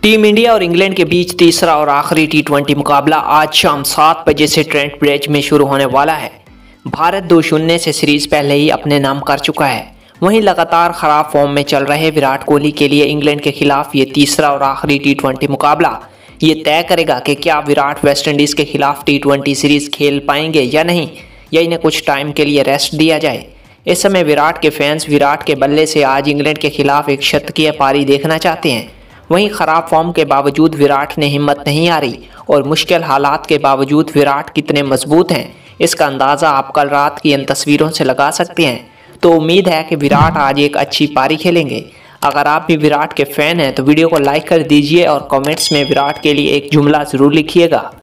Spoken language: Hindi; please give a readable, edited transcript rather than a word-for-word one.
टीम इंडिया और इंग्लैंड के बीच तीसरा और आखिरी टी20 मुकाबला आज शाम 7 बजे से ट्रेंट ब्रिज में शुरू होने वाला है। भारत 2-0 से सीरीज पहले ही अपने नाम कर चुका है। वहीं लगातार खराब फॉर्म में चल रहे विराट कोहली के लिए इंग्लैंड के खिलाफ ये तीसरा और आखिरी टी20 मुकाबला ये तय करेगा कि क्या विराट वेस्टइंडीज़ के खिलाफ टी20 सीरीज खेल पाएंगे या नहीं, या इन्हें कुछ टाइम के लिए रेस्ट दिया जाए। इस समय विराट के फैंस विराट के बल्ले से आज इंग्लैंड के खिलाफ एक शतकीय पारी देखना चाहते हैं। वहीं खराब फॉर्म के बावजूद विराट ने हिम्मत नहीं हारी और मुश्किल हालात के बावजूद विराट कितने मजबूत हैं, इसका अंदाज़ा आप कल रात की इन तस्वीरों से लगा सकते हैं। तो उम्मीद है कि विराट आज एक अच्छी पारी खेलेंगे। अगर आप भी विराट के फ़ैन हैं तो वीडियो को लाइक कर दीजिए और कमेंट्स में विराट के लिए एक जुमला ज़रूर लिखिएगा।